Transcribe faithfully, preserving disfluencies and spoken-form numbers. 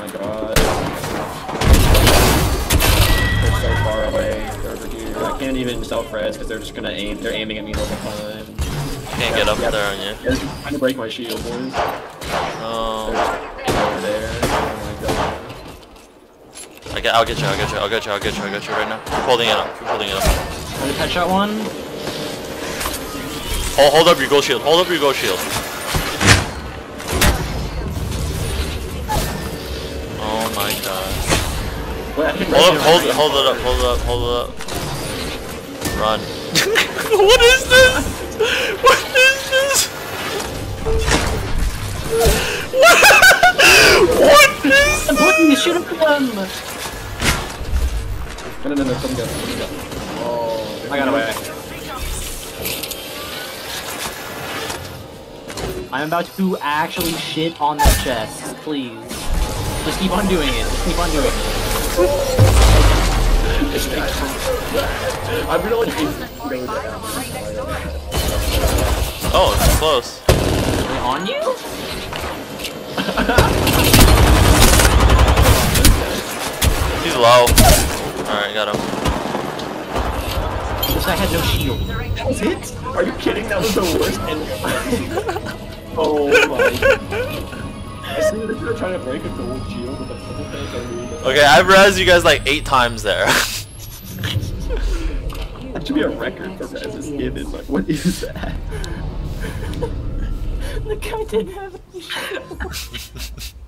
my god. They're so far away. They're over here. I can't even self-res because they're just gonna aim. They're aiming at me the whole time. Can't get up yeah, there on you. Yeah, they're trying to break my shield, boys. Oh. They're over there. Oh my god. I get, I'll get you, I'll get you, I'll get you, I'll get you, I'll get you right now. Keep holding it up, keep holding it up. Ready, headshot one. Hold, hold up your gold shield, hold up your gold shield. Oh my god. Wait, I can hold up, hold it, hold it up, hold it up, hold it up. Run. What is this? What is this? What? What is this? I'm putting you, shoot him for them! No, no, no, no, come go, come go. Oh, I got away. I'm about to actually shit on the chest, please. Just keep on doing it, just keep on doing it. I'm gonna like Oh, it's close. Are they on you? He's low. Alright, got him. This guy had no shield. That was it? Are you kidding? That was the worst enemy. Oh my god. I see they're gonna try to break a gold shield with a purple tank on me. Okay, I've rezzed you guys like eight times there. That should be a record for Res is given. Like, what is that? The guy didn't have any shield.